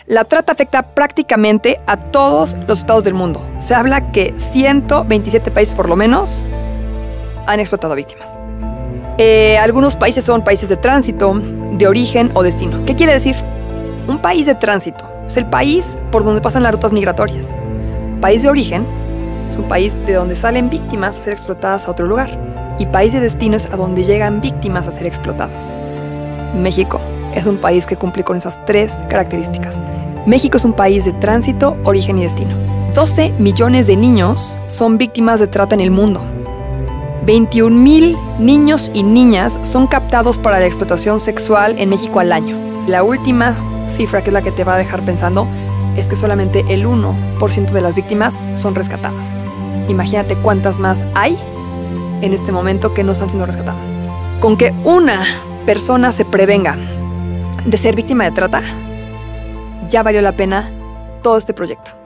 La trata afecta prácticamente a todos los estados del mundo. Se habla que 127 países por lo menos han explotado víctimas. Algunos países son países de tránsito, de origen o destino. ¿Qué quiere decir? Un país de tránsito es el país por donde pasan las rutas migratorias. País de origen es un país de donde salen víctimas a ser explotadas a otro lugar. Y país de destino es a donde llegan víctimas a ser explotadas. México es un país que cumple con esas tres características. México es un país de tránsito, origen y destino. 12 millones de niños son víctimas de trata en el mundo. 21,000 niños y niñas son captados para la explotación sexual en México al año. La última cifra, que es la que te va a dejar pensando, es que solamente el 1% de las víctimas son rescatadas. Imagínate cuántas más hay en este momento que no están siendo rescatadas. Con que una persona se prevenga de ser víctima de trata, ya valió la pena todo este proyecto.